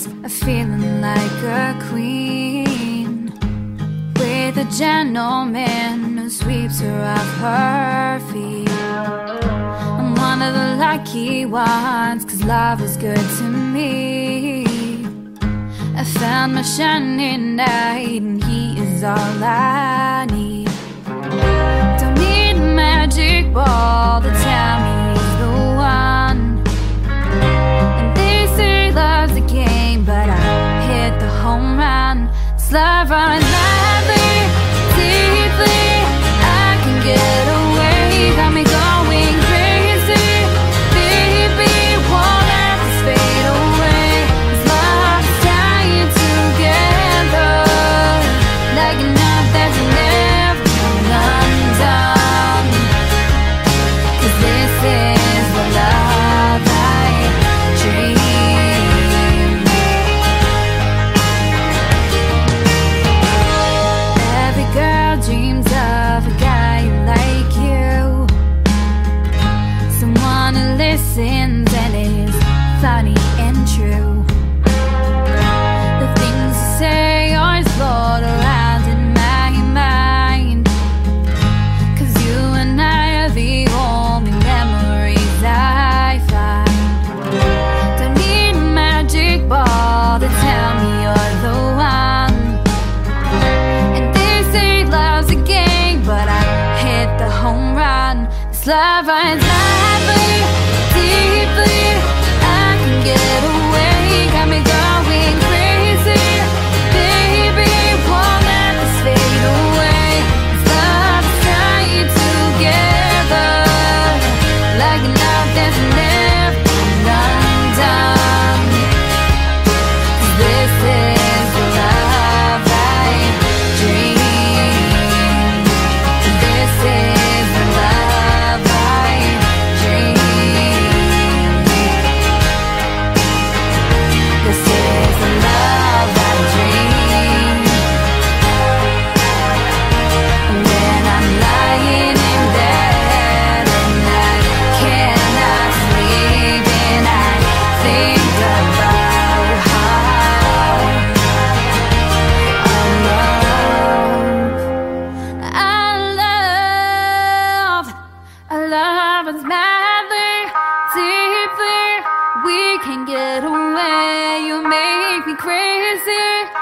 she's feeling like a queen, with a gentleman who sweeps her off her feet. I'm one of the lucky ones, 'cause love is good to me. I found my shining knight, and he is all I need. Don't need a magic ball to tell me he's the one. And they say love's a game, but I hit the home run. This love runs madly, deeply. I can get away, got me going crazy. Baby, won't let this fade away. This love's dying together, like enough that's never undone. 'Cause this is the love I dream. Every girl dreams of a guy like you, someone who listens and is funny and true. The things you say always float around in my mind, 'cause you and I are the only memories I find. Don't need a magic ball to tell me you're the one. And they say love's a game, but I hit the home run. This love runs madly, deeply. I can get away, got me going crazy. Baby, won't let this fade away. This love's dying together, like enough that's never undone. 'Cause this is the love I dream. This is the love I dream. This is the love I dream. When I'm lying in bed and I cannot sleep, and I think about how our love is madly, deeply. We can get away, you make me crazy.